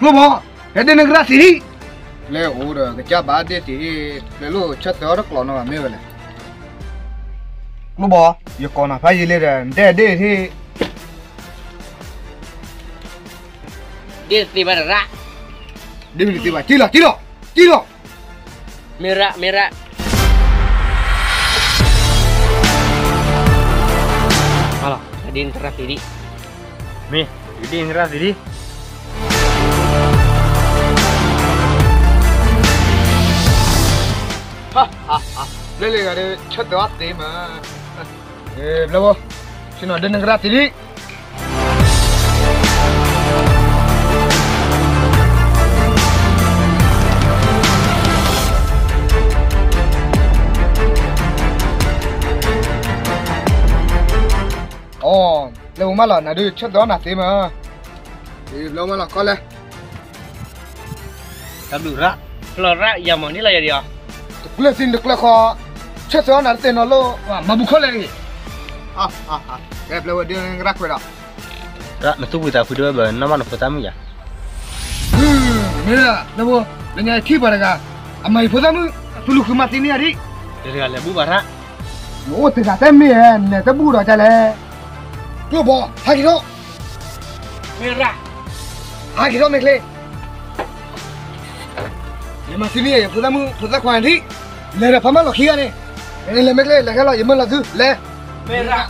Keluar, ada negara sini. Le, udah kerja badai ti, lalu cat orang keluar nama mewah. Keluar, ya kau nak apa je le dah, deh ti. Dia tiba rak. Dia tiba, tilo. Merah. Halo, ada internet ini. Nih, ini internet ini. Le ada cat orang ti mah. Belum, sini ada negara sini. Oh, lâu mà là nãy trước đó là thế mà. Thì lâu mà là con lên. Kamu rak. Kalau rak yang mana lah ya dia? Được lên xin được là kho. Trước đó là tên nó lô mà bục lên. Đẹp lâu đi rắc vậy đó. Rak, nó tu kita video ber, nama nó pertama ya. Mira, lâu là nhà khi bà ra. Mày phô tamo, tu lúc mà tin đi. Dari kali bu barak. Ủa thì cả tem miền, này ta bu rồi chả lẽ. Cứ bỏ, 2 kg. Merah. 2 kg mày lên. Nhưng mà xin đi, phô ta khoan đi. Lên là phá mắt lọc khí này. Lên mày lên, là cái loại gì mà là thứ, lên. Merah.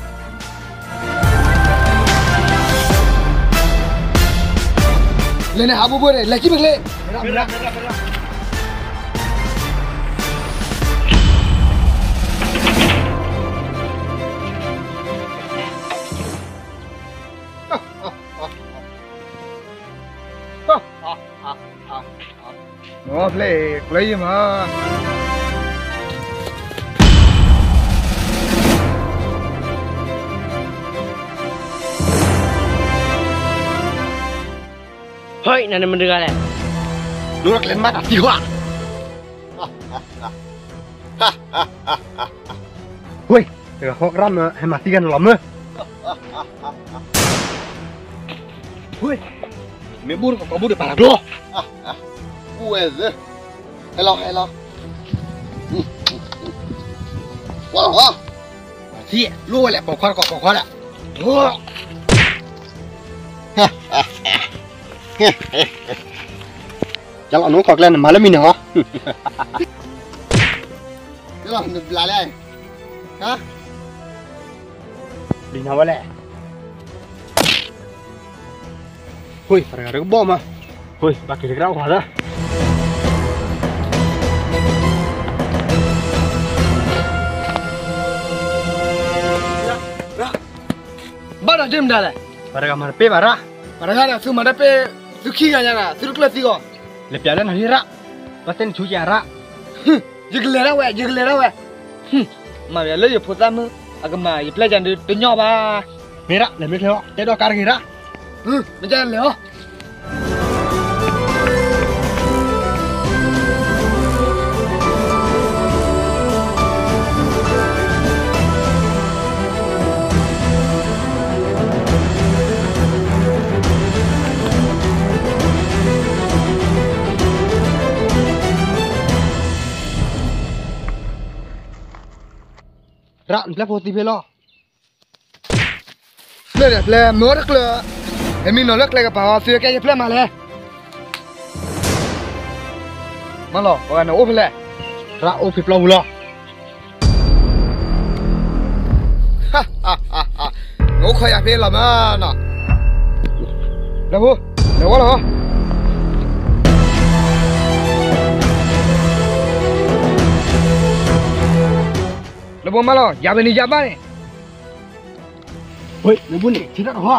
Lên này hả bố này, lấy chi mày lên. Merah. Nó lấy gì mà. Hoi, nana mendengar le. Lu nak lên mắt à tí hoa. Ui, cái khó rắm hay mà tí gan lắm nữa. Ui, mẹ bún có bún được bà đâu. Ui giời. Hello. Wow. Thì lùi lại bỏ khoan lại. Chắc là nó còn lên mà lên mình hả? Thế là được lại đây. Hả? Đi nào vậy lẹ? Ui, phải cái bom mà. Ui, bác cái rau hả đó? Bắt đầu chim đây. Pada kamar pe barak. Pada kan su mana pe su khi kan ya, su kelas tiga. Lepas jalan hari rak. Pasten cuci rak. Jigler we. Mà bây giờ phụ tam agama ye pelajaran tu nyawa ba. Merak, lebih lewat. Tidak kar kira. Macam leo. Rak, lepas putih belok. Ple murk le. Emi no lek le pa su ke ple ma le. Malo, wa no ple. Rak, oh piplau pula. Ngô khơi à pe la ma na. Le bu, le wa la. Le bu malo, ya beni ya ba ni. Oi, lepas ni, tidak hot.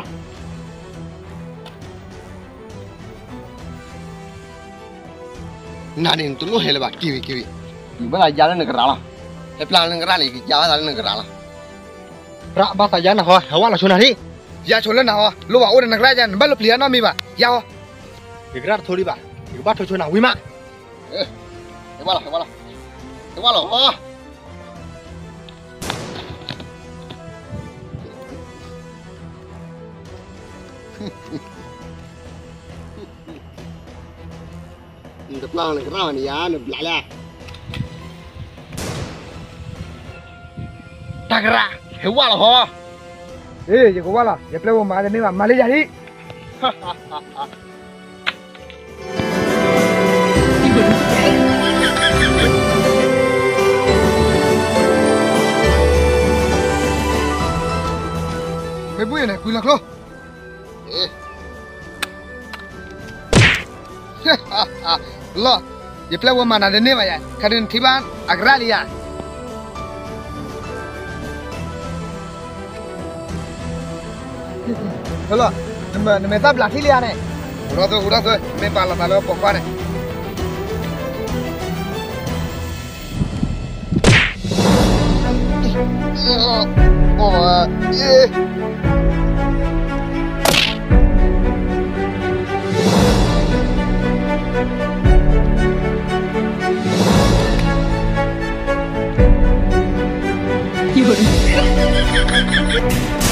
Nadi tu lu hele ba kiwi. Bala jalan negara lah. Plan negara ni jalan negara lah. Rak, bahasa jana hot. Hawa lah cuna ni. Ya cholan na ho. Lu ba udah negara jan, balu pilihan no mi ba. Ya ho. Ikrar thodi ba. Ikbar tu cuna wima. Wala. Oh. Lang le kra ni ya ne bla la. Tagra, hewa lah ho. เอ้ยอย่ากูว่าล่ะอย่าเปล่ามาเดี๋ยวนี้มาเลยอย่าดิไม่พูดนะคุยหลักล้อล้ออย่าเปล่ามาเดี๋ยวนี้มาอย่าคันนี้ที่บ้านอักราลีอ่ะHello, nama tak belah sini ane. Udah tu, ni pala pala pokok ane. Oh, yeah.